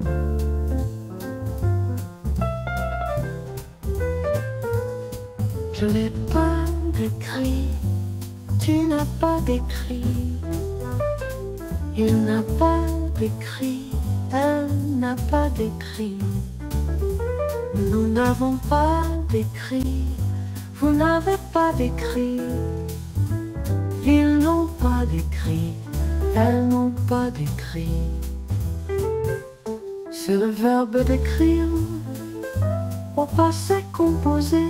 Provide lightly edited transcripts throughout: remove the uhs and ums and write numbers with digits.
Je n'ai pas d'écrit, tu n'as pas d'écrit. Il n'a pas d'écrit, elle n'a pas d'écrit. Nous n'avons pas d'écrit, vous n'avez pas d'écrit. Ils n'ont pas d'écrit, elles n'ont pas d'écrit. C'est le verbe d'écrire au passé composé.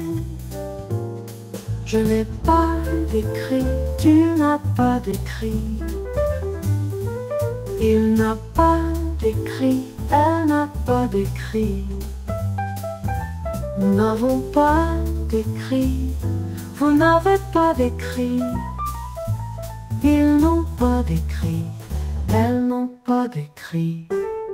Je n'ai pas d'écrit, tu n'as pas d'écrit. Il n'a pas d'écrit, elle n'a pas d'écrit. Nous n'avons pas d'écrit, vous n'avez pas d'écrit. Ils n'ont pas d'écrit, elles n'ont pas d'écrit.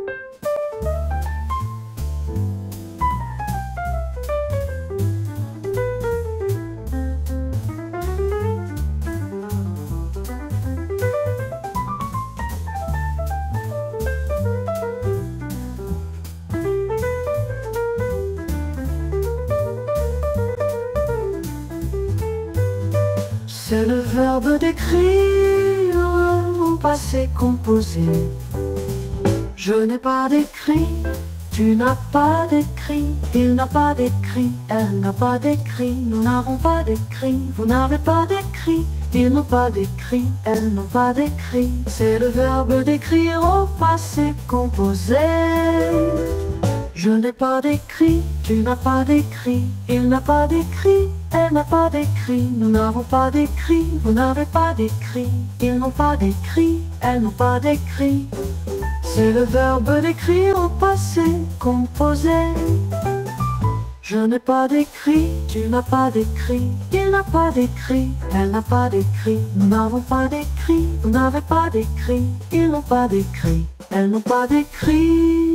C'est le verbe d'écrire au passé composé. Je n'ai pas d'écrit, tu n'as pas d'écrit. Il n'a pas d'écrit, elle n'a pas d'écrit. Nous n'avons pas d'écrit, vous n'avez pas d'écrit. Ils n'ont pas d'écrit, elles n'ont pas d'écrit. C'est le verbe d'écrire au passé composé. Je n'ai pas d'écrit, tu n'as pas d'écrit. Il n'a pas d'écrit, elle n'a pas d'écrit. Nous n'avons pas d'écrit, vous n'avez pas d'écrit. Ils n'ont pas d'écrit, elles n'ont pas d'écrit. C'est le verbe d'écrire au passé composé. Je n'ai pas d'écrit, tu n'as pas d'écrit. Il n'a pas d'écrit, elle n'a pas d'écrit. Nous n'avons pas d'écrit, vous n'avez pas d'écrit. Ils n'ont pas d'écrit, elles n'ont pas d'écrit.